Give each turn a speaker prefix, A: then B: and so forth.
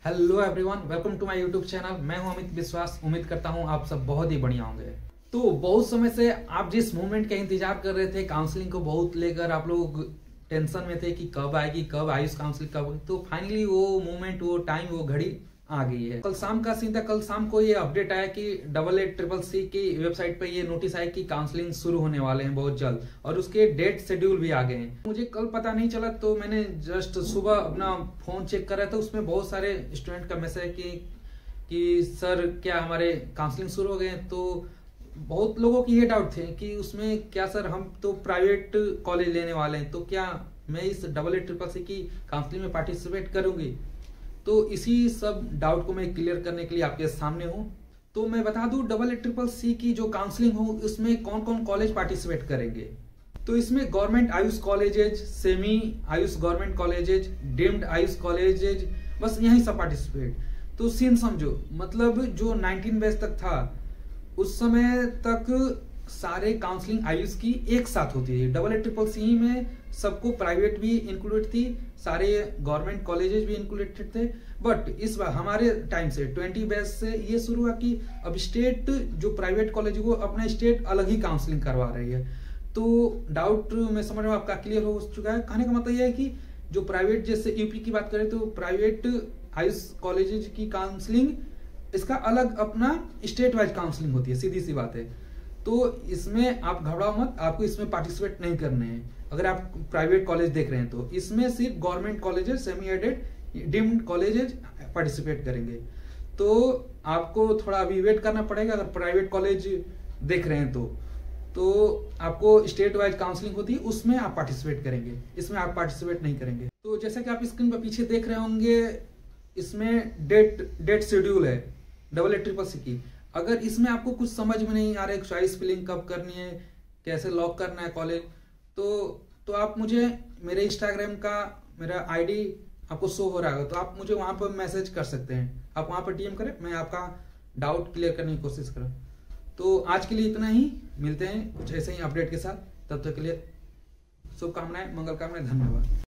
A: Hello everyone, welcome to my YouTube channel. मैं हूं अमित विश्वास। उम्मीद करता हूं आप सब बहुत ही बढ़िया होंगे। तो बहुत समय से आप जिस मूवमेंट का इंतजार कर रहे थे, काउंसलिंग को बहुत लेकर आप लोग टेंशन में थे कि कब आएगी, कब आयुष काउंसलिंग कब, तो फाइनली वो मूवमेंट, वो टाइम, वो घड़ी आ गई है। कल शाम का सीन था। कल शाम को ये अपडेट आया कि 88CCC की वेबसाइट पे ये नोटिस आया कि काउंसलिंग शुरू होने वाले हैं बहुत जल्द, और उसके डेट शेड्यूल भी आ गए हैं। मुझे कल पता नहीं चला, तो मैंने जस्ट सुबह अपना फोन चेक करा था। उसमें बहुत सारे स्टूडेंट का मैसेज कि सर क्या हमारे काउंसलिंग शुरू हो गए हैं। तो बहुत लोगों की ये डाउट थे कि उसमें क्या सर, हम तो प्राइवेट कॉलेज लेने वाले हैं, तो क्या मैं इस 88CCC की काउंसलिंग में पार्टिसिपेट करूंगी। तो इसी सब डाउट को मैं क्लियर करने के लिए आपके सामने हूं। तो मैं बता दूं, 88CCC की जो काउंसलिंग हो उसमें कौन कौन कॉलेज पार्टिसिपेट करेंगे। तो इसमें government Ayush colleges, semi Ayush government colleges, deemed Ayush colleges, बस यही सब पार्टिसिपेट। तो सीन समझो, मतलब जो 19 बैच तक था उस समय तक सारे काउंसलिंग आयुष की एक साथ होती थी। 88CCC में सबको प्राइवेट भी इंक्लूडेड थी, सारे गवर्नमेंट कॉलेजेस भी इंक्लूडेड थे। बट इस बार हमारे टाइम से 20 बैच से ये शुरू हुआ कि अब स्टेट जो प्राइवेट कॉलेज वो अपना स्टेट अलग ही काउंसलिंग करवा रही है। तो डाउट मैं समझ रहा हूँ आपका क्लियर हो चुका है। कहने का मतलब यह है कि जो प्राइवेट, जैसे यूपी की बात करें तो प्राइवेट आयुष कॉलेजेज की काउंसलिंग, इसका अलग अपना स्टेट वाइज काउंसलिंग होती है, सीधी सी बात है। तो इसमें आप घबराओ मत, आपको इसमें पार्टिसिपेट नहीं करने हैं। अगर आप प्राइवेट कॉलेज देख रहे हैं तो इसमें सिर्फ government colleges, semi aided, deemed colleges participate करेंगे। तो आपको थोड़ा अभी वेट करना पड़ेगा। अगर प्राइवेट कॉलेज देख रहे हैं तो आपको स्टेट वाइज काउंसलिंग होती है, उसमें आप पार्टिसिपेट करेंगे, इसमें आप पार्टिसिपेट नहीं करेंगे। तो जैसा कि आप स्क्रीन पर पीछे देख रहे होंगे, इसमें डेट शेड्यूल है 88CCC की। अगर इसमें आपको कुछ समझ में नहीं आ रहा है, चॉइस फिलिंग कब करनी है, कैसे लॉक करना है कॉलेज, तो आप मुझे मेरे इंस्टाग्राम का मेरा आईडी आपको शो हो रहा है, तो आप मुझे वहां पर मैसेज कर सकते हैं। आप वहां पर डीएम करें, मैं आपका डाउट क्लियर करने की कोशिश करूँ। तो आज के लिए इतना ही, मिलते हैं कुछ ऐसे ही अपडेट के साथ। तब तक के लिए शुभकामनाएं, मंगल कामनाएं, धन्यवाद।